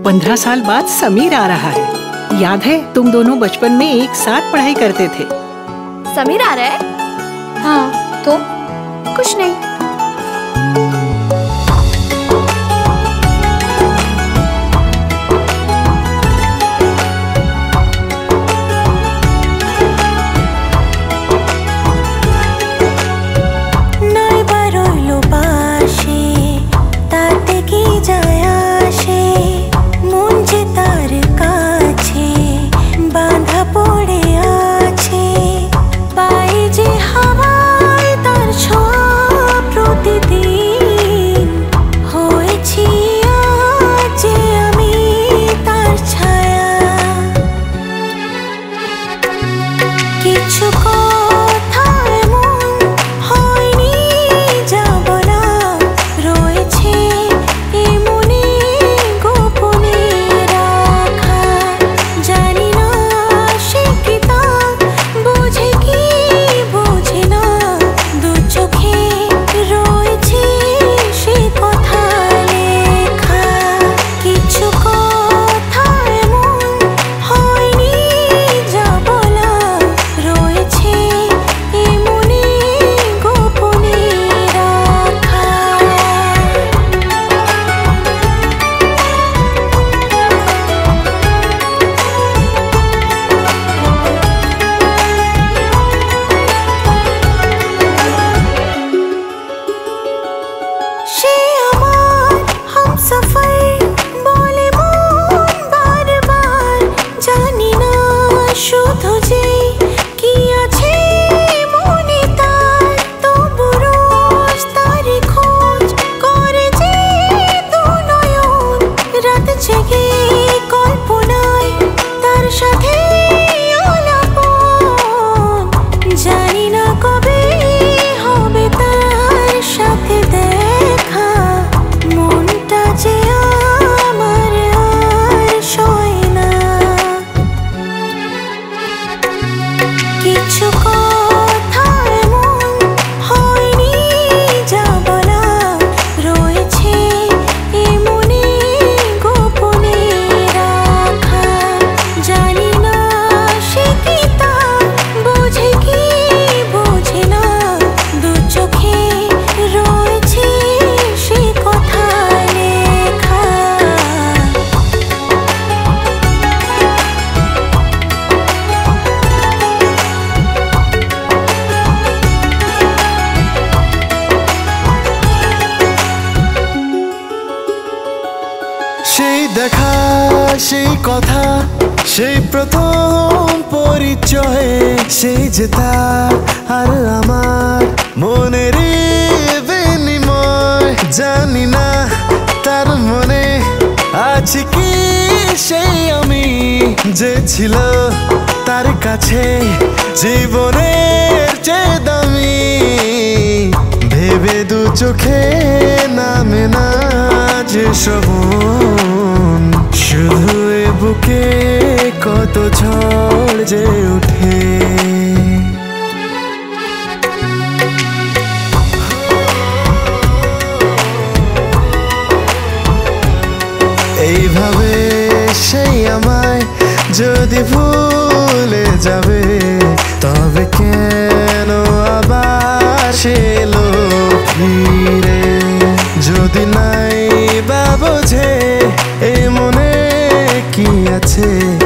15 साल बाद समीर आ रहा है। याद है तुम दोनों बचपन में एक साथ पढ़ाई करते थे। समीर आ रहा है? हाँ तो कुछ नहीं। দেখা সেই কথা সেই প্রথম পরিচয় সেই যে তার আর আমার মনের বিনিময় জানি না তার মনে আছে কি সেই আমি যে ছিল তার কাছে জীবনের চেয়ে দামি ভেবে দু চোখে নামে না যে শ্রবণ শুধু এ বুকে কত ঝড় যে ওঠে এইভাবে সেই আমায় যদি ভুলে যাবে তবে কেন আবার সে এলো ফিরে যদি নাই বা বোঝে এই মনে কি আছে